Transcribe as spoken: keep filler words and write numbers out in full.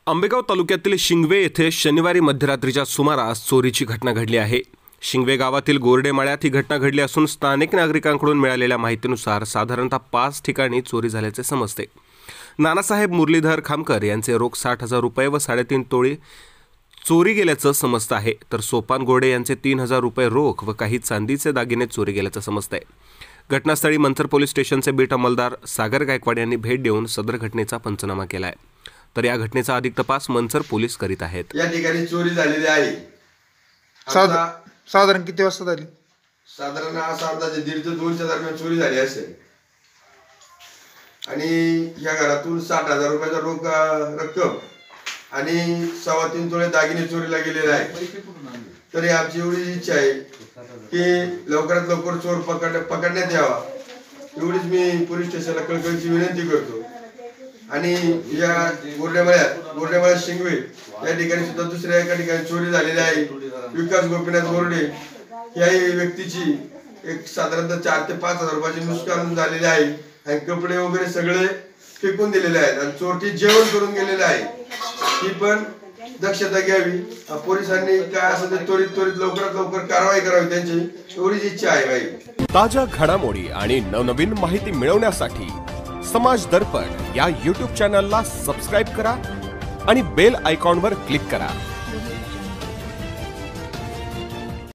आंबेगाव तालुक्यातील शिंगवे येथे शनिवारी मध्यरात्रीच्या सुमारास चोरीची घटना घडली आहे। शिंगवे गावातील गोरडेमाळ्यात ही घटना घडली असून स्थानिक नागरिकांकडून मिळालेल्या माहितीनुसार साधारणतः पाच ठिकाणी चोरी झाल्याचे समजते। नानासाहेब मुरलीधर खामकर यांचे रोख साठ हजार रुपये व साडेतीन तोळे चोरी गेल्याचं समजतं आहे, तर सोपान गोडे यांचे तीन हजार रुपये रोख व काही चांदीचे दागिने चोरी गेल्याचं समजतंय। घटनास्थळी मंचर पोलीस स्टेशनचे बीट अंमलदार सागर गायकवाड यांनी भेट देऊन सदर घटनेचा पंचनामा केला आहे, तर या घटनेचा अधिक तपास मंचर पोलीस करीत आहेत। या ठिकाणी चोरी झालेली आहे। साधारण किती वाजता झाली? साधारण असा अंदाजे दीड ते दोनच्या दरम्यान चोरी झाली असेल आणि या घरातून साठ हजार रुपयाचा रोख रक्कम आणि सव्वा तीन तोळे दागिने चोरीला गेलेले आहे। तरी आमची एवढी इच्छा आहे की लवकरात लवकर चोर पकड पकडण्यात यावा, एवढीच मी पोलीस स्टेशनला कळकळीची विनंती करतो। आणि या गोरडेमाळ्यात गोरडेमाळ्यात शिंगवे या ठिकाणी सुद्धा दुसऱ्या एका ठिकाणी चोरी झालेली आहे। विकास गोपीनाथ गोरडे या व्यक्तीची एक साधारणतः चार ते पाच हजार रुपयाची नुकसान झालेले आहे आणि कपडे वगैरे सगळे फेकून दिलेले आहेत आणि चोरटी जेवण करून गेलेले आहे। ही पण दक्षता घ्यावी, पोलिसांनी काय असं ते त्वरित त्वरित लवकरात लवकर कारवाई करावी, त्यांची एवढीच इच्छा आहे भाई। ताज्या घडामोडी आणि नवनवीन माहिती मिळवण्यासाठी समाज दर्पण या यूट्यूब चॅनलला सबस्क्राइब करा आणि बेल आयकॉनवर क्लिक करा।